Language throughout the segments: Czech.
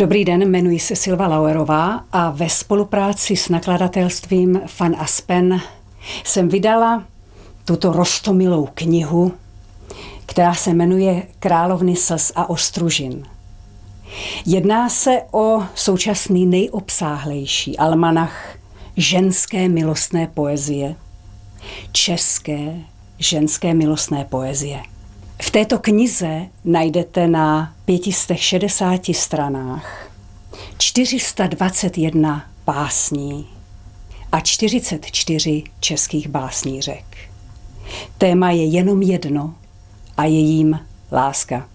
Dobrý den, jmenuji se Silva Lauerová a ve spolupráci s nakladatelstvím Van Aspen jsem vydala tuto roztomilou knihu, která se jmenuje Královny slz a ostružin. Jedná se o současný nejobsáhlejší almanach ženské milostné poezie, české ženské milostné poezie. V této knize najdete na 560 stranách 421 básní a 44 českých básnířek. Téma je jenom jedno a je jím láska.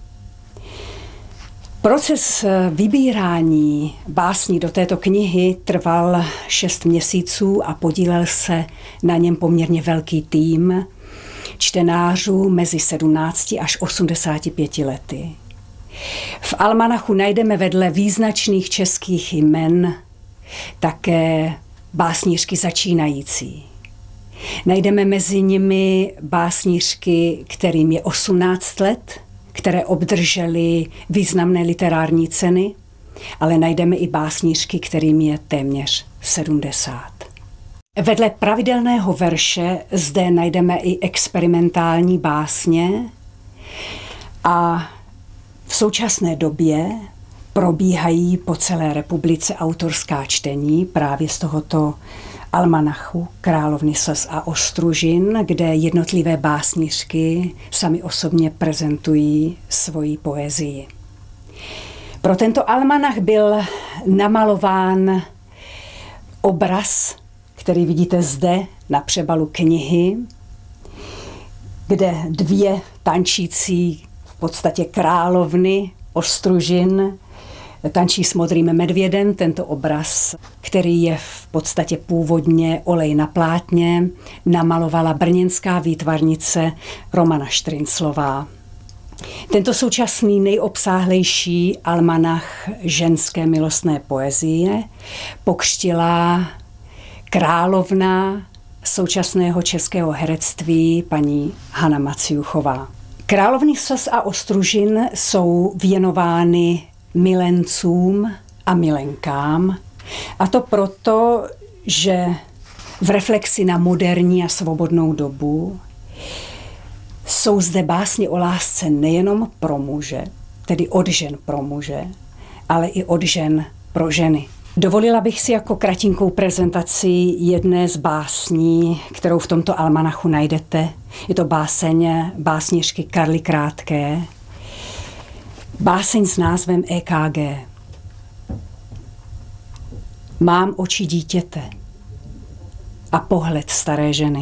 Proces vybírání básní do této knihy trval 6 měsíců a podílel se na něm poměrně velký tým čtenářů mezi 17 až 85 lety. V almanachu najdeme vedle význačných českých jmen také básnířky začínající. Najdeme mezi nimi básnířky, kterým je 18 let, které obdržely významné literární ceny, ale najdeme i básnířky, kterým je téměř 70. Vedle pravidelného verše zde najdeme i experimentální básně a v současné době probíhají po celé republice autorská čtení právě z tohoto almanachu Královny slz a ostružin, kde jednotlivé básnířky sami osobně prezentují svoji poezii. Pro tento almanach byl namalován obraz, který vidíte zde na přebalu knihy, kde 2 tančící v podstatě královny ostružin tančí s modrým medvědem. Tento obraz, který je v podstatě původně olej na plátně, namalovala brněnská výtvarnice Romana Štrynclová. Tento současný nejobsáhlejší almanach ženské milostné poezie pokřtila královna současného českého herectví paní Hana Maciuchová. Královny slz a ostružin jsou věnovány milencům a milenkám, a to proto, že v reflexi na moderní a svobodnou dobu jsou zde básně o lásce nejenom pro muže, tedy od žen pro muže, ale i od žen pro ženy. Dovolila bych si jako kratinkou prezentaci jedné z básní, kterou v tomto almanachu najdete. Je to báseň básnířky Karly Krátké. Báseň s názvem EKG. Mám oči dítěte a pohled staré ženy.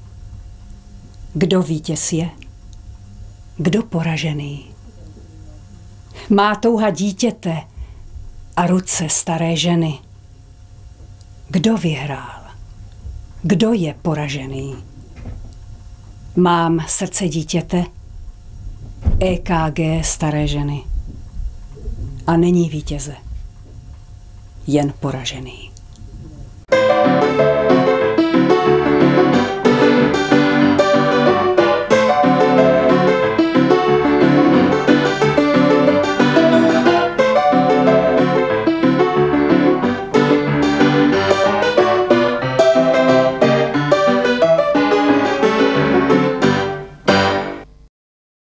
Kdo vítěz je? Kdo poražený? Má touha dítěte a ruce staré ženy. Kdo vyhrál? Kdo je poražený? Mám srdce dítěte, EKG staré ženy. A není vítěze, jen poražený.